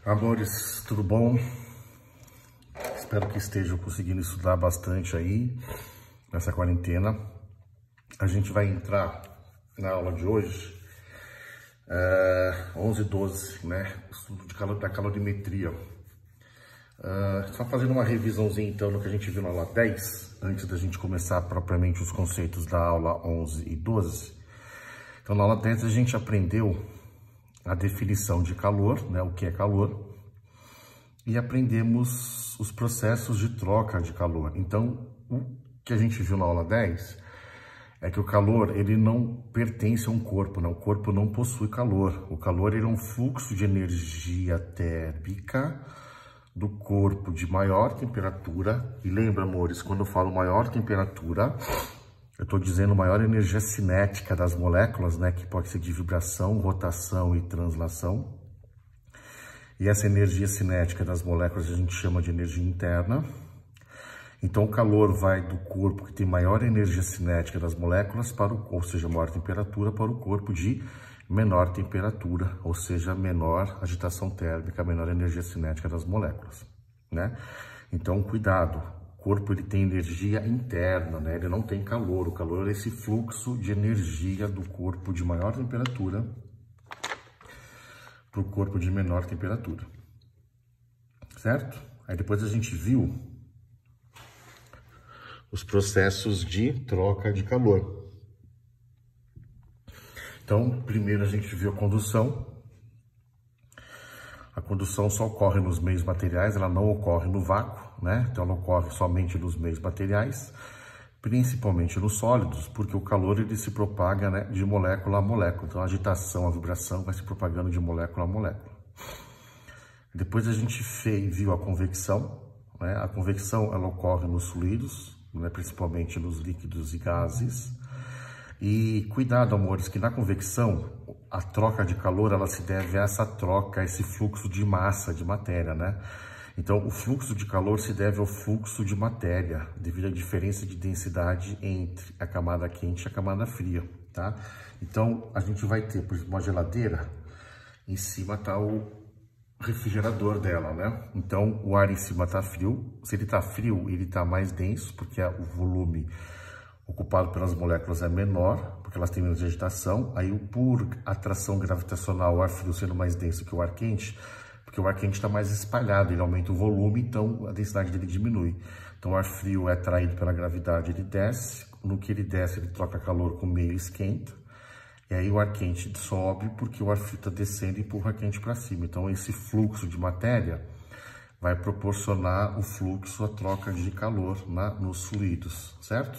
Amores, tudo bom? Espero que estejam conseguindo estudar bastante aí nessa quarentena. A gente vai entrar na aula de hoje, 11 e 12, né? Estudo da calorimetria. Só fazendo uma revisãozinha então no que a gente viu na aula 10, antes da gente começar propriamente os conceitos da aula 11 e 12. Então na aula 10 a gente aprendeu a definição de calor, né? O que é calor. E aprendemos os processos de troca de calor. Então, o que a gente viu na aula 10 é que o calor, ele não pertence a um corpo, né? O corpo não possui calor. O calor, ele é um fluxo de energia térmica do corpo de maior temperatura. E lembra, amores, quando eu falo maior temperatura, eu estou dizendo maior energia cinética das moléculas, né? Que pode ser de vibração, rotação e translação. E essa energia cinética das moléculas a gente chama de energia interna. Então, o calor vai do corpo que tem maior energia cinética das moléculas, ou seja, maior temperatura, para o corpo de menor temperatura, ou seja, menor agitação térmica, menor energia cinética das moléculas, né? Então, cuidado, o corpo ele tem energia interna, né? Ele não tem calor. O calor é esse fluxo de energia do corpo de maior temperatura para o corpo de menor temperatura, certo? Aí depois a gente viu os processos de troca de calor. Então, primeiro a gente viu a condução. A condução só ocorre nos meios materiais, ela não ocorre no vácuo, né? Então, ela ocorre somente nos meios materiais, principalmente nos sólidos, porque o calor ele se propaga, né, de molécula a molécula. Então, a agitação, a vibração vai se propagando de molécula a molécula. Depois a gente viu a convecção, né? A convecção ela ocorre nos fluidos, né, principalmente nos líquidos e gases. E cuidado, amores, que na convecção a troca de calor ela se deve a essa troca, a esse fluxo de massa, de matéria, né? Então, o fluxo de calor se deve ao fluxo de matéria, devido à diferença de densidade entre a camada quente e a camada fria, tá? Então, a gente vai ter, por exemplo, uma geladeira, em cima tá o refrigerador dela, né? Então, o ar em cima tá frio. Se ele tá frio, ele tá mais denso, porque o volume ocupado pelas moléculas é menor, porque elas têm menos agitação. Aí, por atração gravitacional, o ar frio sendo mais denso que o ar quente, porque o ar quente está mais espalhado, ele aumenta o volume, então a densidade dele diminui. Então o ar frio é atraído pela gravidade, ele desce, no que ele desce ele troca calor com o meio e esquenta, e aí o ar quente sobe porque o ar frio está descendo e empurra o ar quente para cima. Então esse fluxo de matéria vai proporcionar o fluxo, a troca de calor nos fluidos, certo?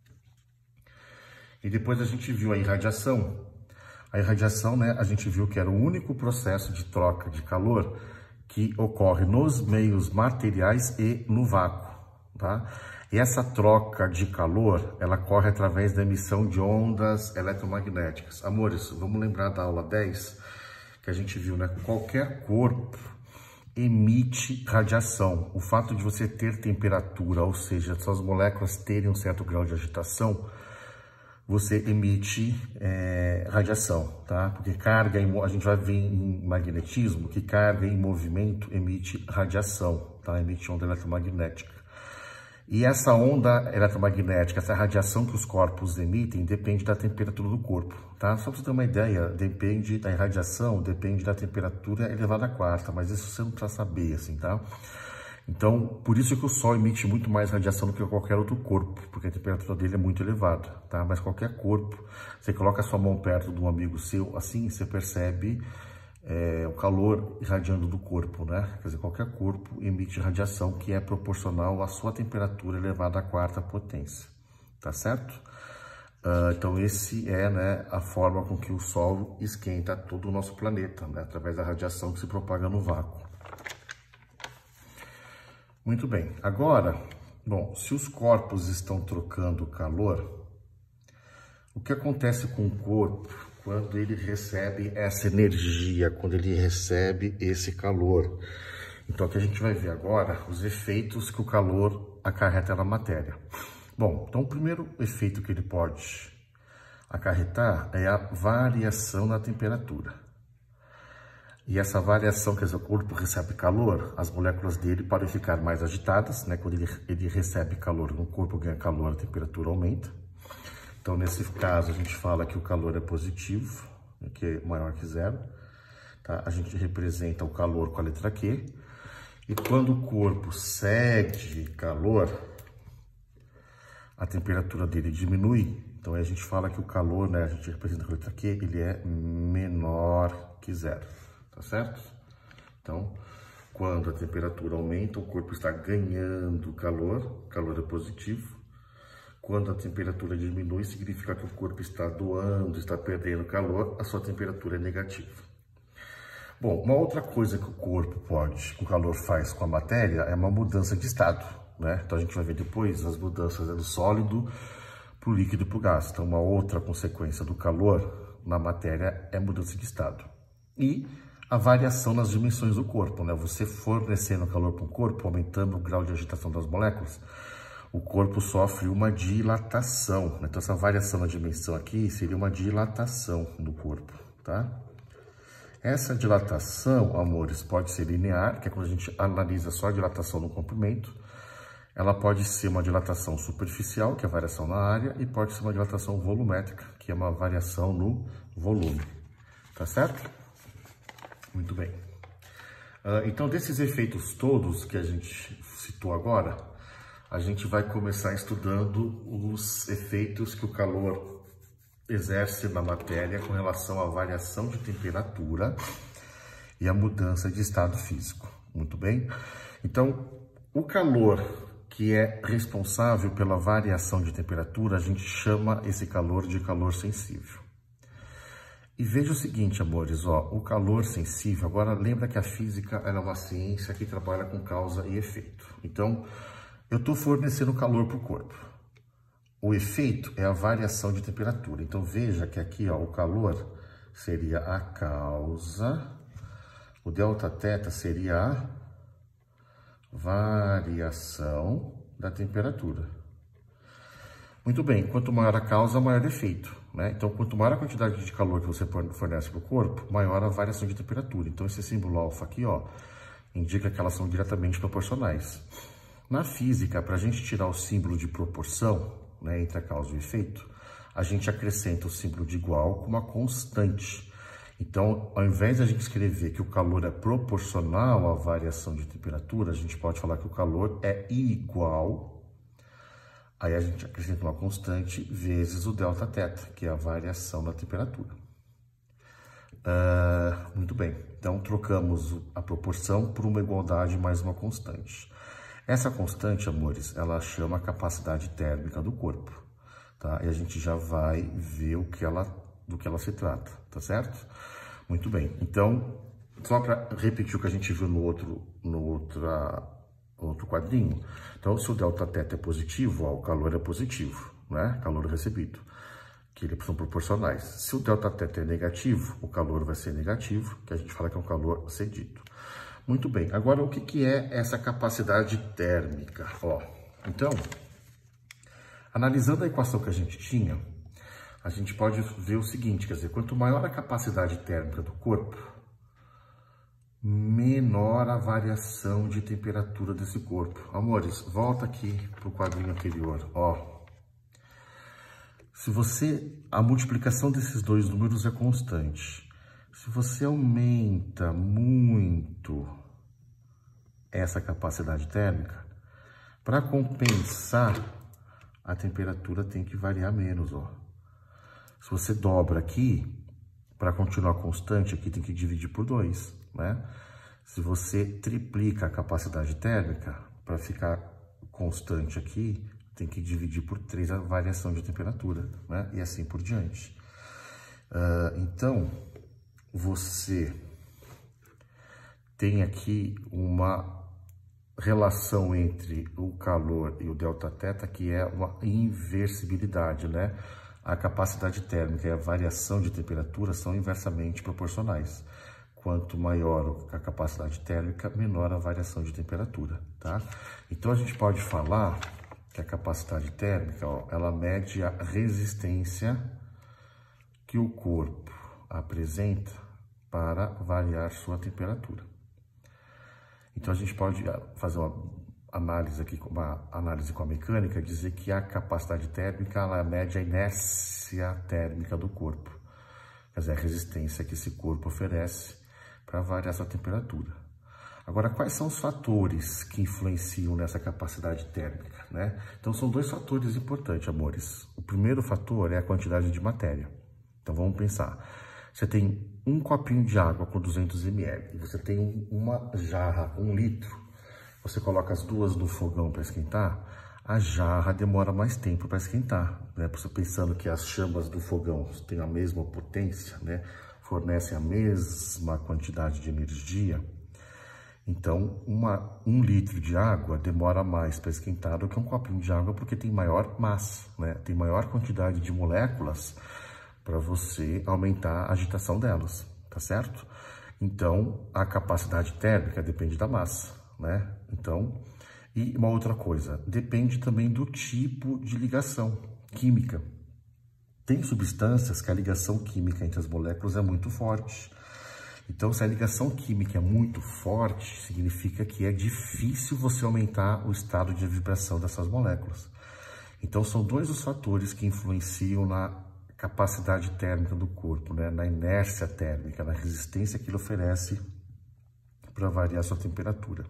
E depois a gente viu a irradiação. A irradiação, né, a gente viu que era o único processo de troca de calor que ocorre nos meios materiais e no vácuo, tá? E essa troca de calor, ela ocorre através da emissão de ondas eletromagnéticas. Amores, vamos lembrar da aula 10, que a gente viu, né, que qualquer corpo emite radiação. O fato de você ter temperatura, ou seja, suas moléculas terem um certo grau de agitação, você emite radiação, tá? Porque carga, a gente vai ver em magnetismo que carga em movimento emite radiação, tá? Emite onda eletromagnética. E essa onda eletromagnética, essa radiação que os corpos emitem, depende da temperatura do corpo, tá? Só para você ter uma ideia, depende da irradiação, depende da temperatura elevada à quarta, mas isso você não precisa saber, assim, tá? Então, por isso que o Sol emite muito mais radiação do que qualquer outro corpo, porque a temperatura dele é muito elevada, tá? Mas qualquer corpo, você coloca a sua mão perto de um amigo seu, assim, você percebe o calor irradiando do corpo, né? Quer dizer, qualquer corpo emite radiação que é proporcional à sua temperatura elevada à quarta potência, tá certo? Então, esse é, né, a forma com que o Sol esquenta todo o nosso planeta, né? Através da radiação que se propaga no vácuo. Muito bem, agora, bom, se os corpos estão trocando calor, o que acontece com o corpo quando ele recebe essa energia, quando ele recebe esse calor? Então, o que a gente vai ver agora, os efeitos que o calor acarreta na matéria. Bom, então o primeiro efeito que ele pode acarretar é a variação na temperatura. E essa variação, quer dizer, o corpo recebe calor, as moléculas dele podem ficar mais agitadas, né? Quando ele recebe calor, o corpo ganha calor, a temperatura aumenta. Então, nesse caso, a gente fala que o calor é positivo, que é maior que zero. Tá? A gente representa o calor com a letra Q. E quando o corpo cede calor, a temperatura dele diminui. Então, aí a gente fala que o calor, né, a gente representa com a letra Q, ele é menor que zero. Tá certo? Então, quando a temperatura aumenta, o corpo está ganhando calor, o calor é positivo. Quando a temperatura diminui, significa que o corpo está doando, está perdendo calor, a sua temperatura é negativa. Bom, uma outra coisa que o corpo pode, que o calor faz com a matéria, é uma mudança de estado, né? Então a gente vai ver depois as mudanças do sólido para o líquido e para o gás. Então uma outra consequência do calor na matéria é mudança de estado. E a variação nas dimensões do corpo, né? Você fornecendo calor para o corpo, aumentando o grau de agitação das moléculas, o corpo sofre uma dilatação. Então, essa variação na dimensão aqui seria uma dilatação do corpo, tá? Essa dilatação, amores, pode ser linear, que é quando a gente analisa só a dilatação no comprimento. Ela pode ser uma dilatação superficial, que é a variação na área, e pode ser uma dilatação volumétrica, que é uma variação no volume. Tá certo? Muito bem. Então, desses efeitos todos que a gente citou agora, a gente vai começar estudando os efeitos que o calor exerce na matéria com relação à variação de temperatura e a mudança de estado físico. Muito bem? Então, o calor que é responsável pela variação de temperatura, a gente chama esse calor de calor sensível. E veja o seguinte, amores, ó, o calor sensível, agora lembra que a física ela é uma ciência que trabalha com causa e efeito. Então, eu estou fornecendo calor para o corpo. O efeito é a variação de temperatura. Então, veja que aqui, ó, o calor seria a causa, o ΔT seria a variação da temperatura. Muito bem, quanto maior a causa, maior o efeito, né? Então, quanto maior a quantidade de calor que você fornece para o corpo, maior a variação de temperatura. Então, esse símbolo alfa aqui, ó, indica que elas são diretamente proporcionais. Na física, para a gente tirar o símbolo de proporção, né, entre a causa e o efeito, a gente acrescenta o símbolo de igual com uma constante. Então, ao invés de a gente escrever que o calor é proporcional à variação de temperatura, a gente pode falar que o calor é igual, aí a gente acrescenta uma constante vezes o ΔT, que é a variação da temperatura. Muito bem, então trocamos a proporção por uma igualdade mais uma constante. Essa constante, amores, ela chama a capacidade térmica do corpo, tá? E a gente já vai ver do que ela se trata, tá certo? Muito bem. Então, só para repetir o que a gente viu no outro quadrinho. Então, se o ΔT é positivo, ó, o calor é positivo, né? Calor recebido, que eles são proporcionais. Se o ΔT é negativo, o calor vai ser negativo, que a gente fala que é um calor cedido. Muito bem, agora o que é essa capacidade térmica? Ó, então, analisando a equação que a gente tinha, a gente pode ver o seguinte, quer dizer, quanto maior a capacidade térmica do corpo, menor a variação de temperatura desse corpo. Amores, volta aqui para o quadrinho anterior, ó. A multiplicação desses dois números é constante. Se você aumenta muito essa capacidade térmica, para compensar, a temperatura tem que variar menos, ó. Se você dobra aqui, para continuar constante, aqui tem que dividir por 2, né? Se você triplica a capacidade térmica, para ficar constante aqui, tem que dividir por 3 a variação de temperatura, né? E assim por diante. Então, você tem aqui uma relação entre o calor e o ΔT, que é uma inversibilidade, né? A capacidade térmica e a variação de temperatura são inversamente proporcionais. Quanto maior a capacidade térmica, menor a variação de temperatura, tá? Então, a gente pode falar que a capacidade térmica, ó, ela mede a resistência que o corpo apresenta para variar sua temperatura. Então, a gente pode fazer uma análise aqui, uma análise com a mecânica, dizer que a capacidade térmica, ela mede a inércia térmica do corpo. Quer dizer, a resistência que esse corpo oferece para variar sua temperatura. Agora, quais são os fatores que influenciam nessa capacidade térmica, né? Então, são dois fatores importantes, amores. O primeiro fator é a quantidade de matéria. Então, vamos pensar. Você tem um copinho de água com 200 ml e você tem uma jarra, 1 litro. Você coloca as duas no fogão para esquentar, a jarra demora mais tempo para esquentar, né? Você pensando que as chamas do fogão têm a mesma potência, né? Fornecem a mesma quantidade de energia. Então, 1 litro de água demora mais para esquentar do que um copinho de água, porque tem maior massa, né? Tem maior quantidade de moléculas para você aumentar a agitação delas, tá certo? Então, a capacidade térmica depende da massa, né? Então, e uma outra coisa, depende também do tipo de ligação química. Tem substâncias que a ligação química entre as moléculas é muito forte. Então, se a ligação química é muito forte, significa que é difícil você aumentar o estado de vibração dessas moléculas. Então, são dois os fatores que influenciam na capacidade térmica do corpo, né? Na inércia térmica, na resistência que ele oferece para variar sua temperatura.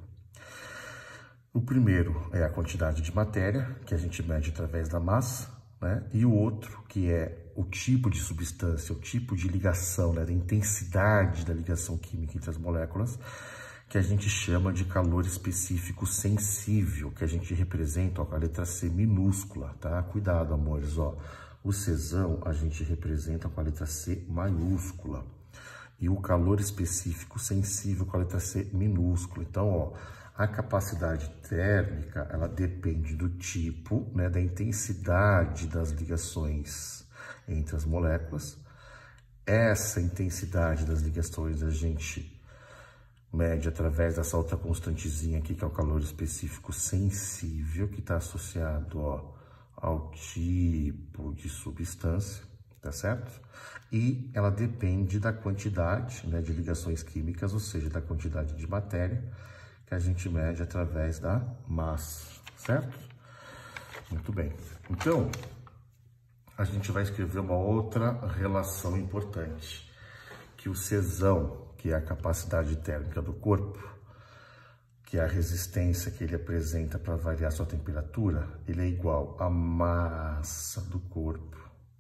O primeiro é a quantidade de matéria, que a gente mede através da massa, né? E o outro, que é o tipo de substância, o tipo de ligação, né? Da intensidade da ligação química entre as moléculas, que a gente chama de calor específico sensível, que a gente representa, ó, com a letra C minúscula, tá? Cuidado, amores, ó. O Czão a gente representa com a letra C maiúscula. E o calor específico sensível com a letra C minúscula. Então, ó, a capacidade térmica, ela depende do tipo, né, da intensidade das ligações entre as moléculas. Essa intensidade das ligações a gente mede através dessa outra constantezinha aqui, que é o calor específico sensível, que está associado, ó, ao tipo de substância, tá certo? E ela depende da quantidade, né, de ligações químicas, ou seja, da quantidade de matéria, que a gente mede através da massa, certo? Muito bem. Então, a gente vai escrever uma outra relação importante, que o Czão, que é a capacidade térmica do corpo, que é a resistência que ele apresenta para variar sua temperatura, ele é igual à massa do corpo,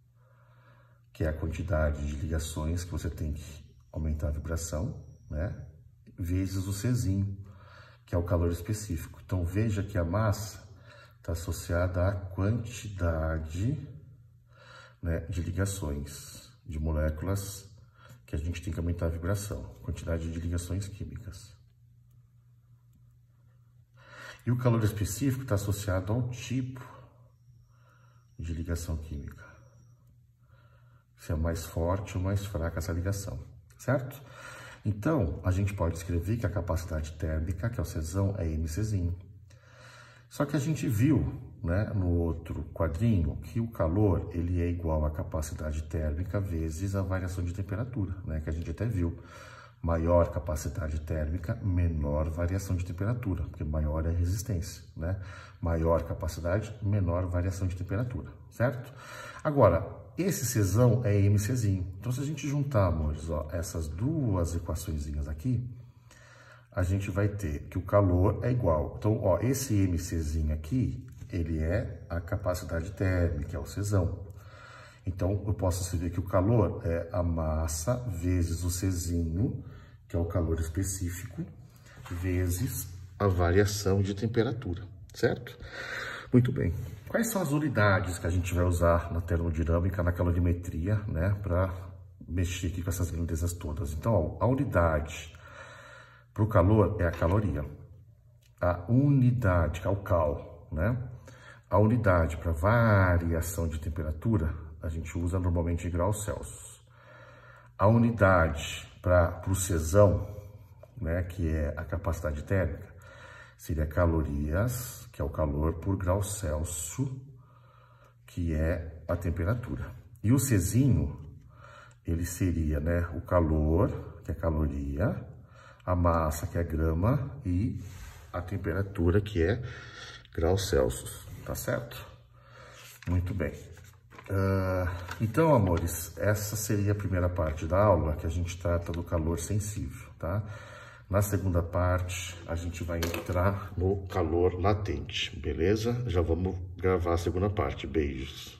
que é a quantidade de ligações que você tem que aumentar a vibração, né? Vezes o Czinho, que é o calor específico. Então, veja que a massa está associada à quantidade, né, de ligações, de moléculas que a gente tem que aumentar a vibração, quantidade de ligações químicas. E o calor específico está associado ao tipo de ligação química. Se é mais forte ou mais fraca essa ligação, certo? Então, a gente pode escrever que a capacidade térmica, que é o Czão, é mCzinho. Só que a gente viu, né, no outro quadrinho, que o calor ele é igual à capacidade térmica vezes a variação de temperatura, né, que a gente até viu. Maior capacidade térmica, menor variação de temperatura, porque maior é a resistência, né? Maior capacidade, menor variação de temperatura, certo? Agora, esse Czão é mCzinho. Então, se a gente juntar, amores, ó, essas duas equaçõezinhas aqui, a gente vai ter que o calor é igual. Então, ó, esse mCzinho aqui, ele é a capacidade térmica, é o Czão. Então, eu posso escrever que o calor é a massa vezes o Czinho, que é o calor específico, vezes a variação de temperatura, certo? Muito bem. Quais são as unidades que a gente vai usar na termodinâmica, na calorimetria, né, para mexer aqui com essas grandezas todas? Então, ó, a unidade para o calor é a caloria. A unidade, que é o cal, né? A unidade para variação de temperatura, a gente usa normalmente em graus Celsius. A unidade para o Czão, né, que é a capacidade térmica, seria calorias, que é o calor por grau Celsius, que é a temperatura. E o Czinho, ele seria, né, o calor, que é caloria, a massa, que é grama, e a temperatura, que é graus Celsius, tá certo? Muito bem. Então, amores, essa seria a primeira parte da aula, que a gente trata do calor sensível, tá? Na segunda parte, a gente vai entrar no calor latente, beleza? Já vamos gravar a segunda parte. Beijos.